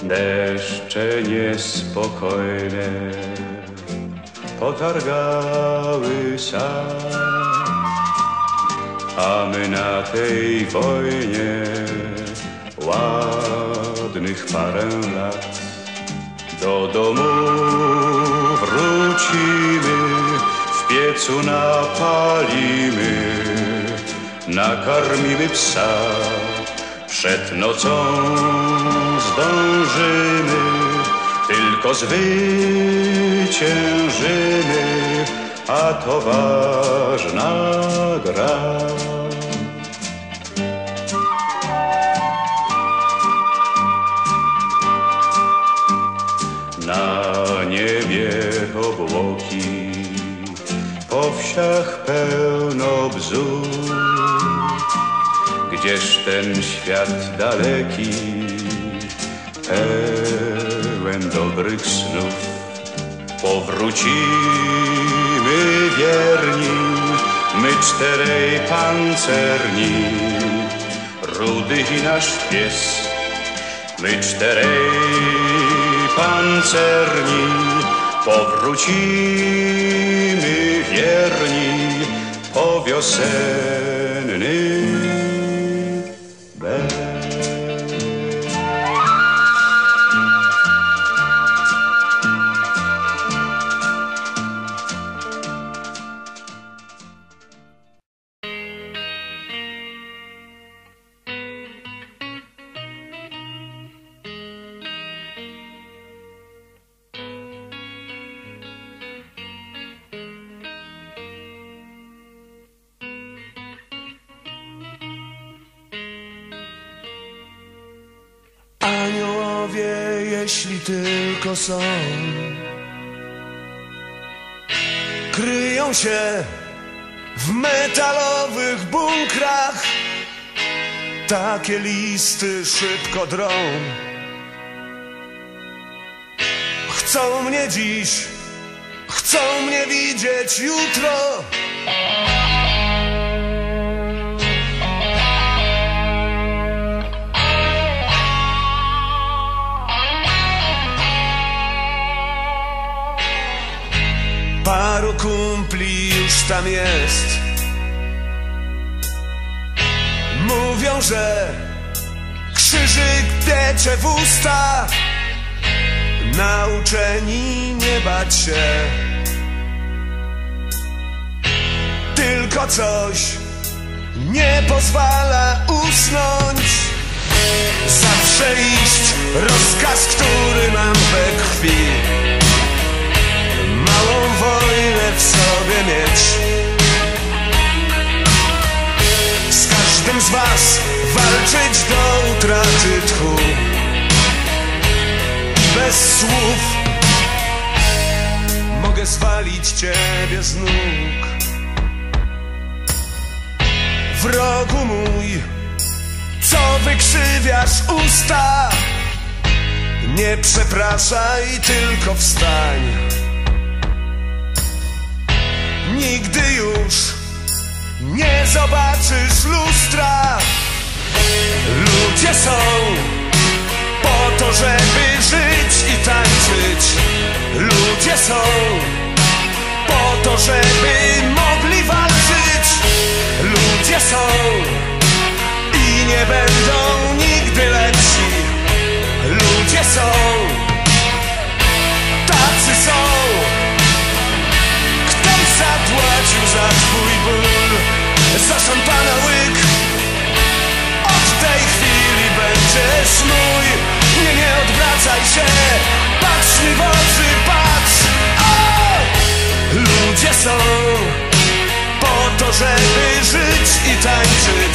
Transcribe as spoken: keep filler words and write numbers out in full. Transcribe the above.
Deszcze niespokojne potargały sad, a my na tej wojnie ładnych parę lat. Do domu wrócimy, w piecu napalimy, nakarmimy psa. Przed nocą zdążymy, tylko zwyciężymy, a to ważna gra. Na niebie obłoki, po wsiach pełno bzów. Gdzież ten świat daleki, pełen dobrych snów. Powrócimy wierni, my czterej pancerni, Rudy i nasz pies. My czterej pancerni, powrócimy wierni po wiosenny. Aniołowie, jeśli tylko są, kryją się w metalowych bunkrach. Takie listy szybko drą. Chcą mnie dziś, chcą mnie widzieć jutro. Paru kumpli już tam jest. Mówią, że krzyżyk piecze w usta, nauczeni nie bać się. Tylko coś nie pozwala usnąć. Zawsze iść, rozkaz, który mam we krwi. Małą wojnę w sobie mieć. Z każdym z was walczyć do utraty tchu. Bez słów mogę zwalić ciebie z nóg. Wrogu mój, co wykrzywiasz usta, nie przepraszaj, tylko wstań. Nigdy już nie zobaczysz lustra. Ludzie są po to, żeby żyć i tańczyć. Ludzie są po to, żeby mogli walczyć. Ludzie są i nie będą nigdy lepsi. Ludzie są, tacy są. Zapłacił za twój ból, za szampana łyk. Od tej chwili będziesz mój. Nie, nie odwracaj się, patrz mi w oczy, patrz. O! Ludzie są po to, żeby żyć i tańczyć.